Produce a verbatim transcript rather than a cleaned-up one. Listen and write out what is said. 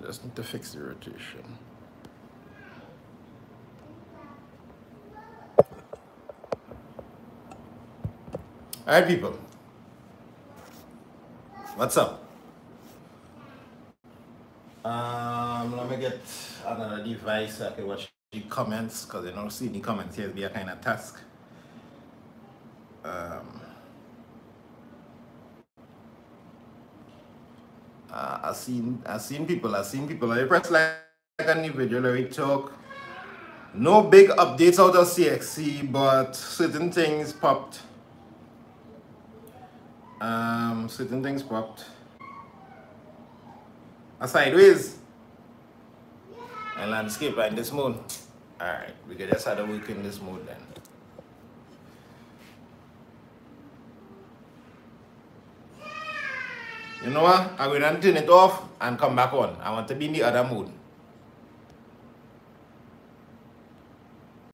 Just need to fix the rotation. Alright, people. What's up? Um, let me get another device so I can watch the comments, because I don't see the comments here. It'll be a kind of task. Um, uh, I've seen, I've seen people, I've seen people. I press like, like on the video, let me talk. No big updates out of C S E C, but certain things popped. Um, certain things popped. A sideways. And landscape in this mode. Alright, we can just have to work in this mode then. You know what? I'm going to turn it off and come back on. I want to be in the other mode.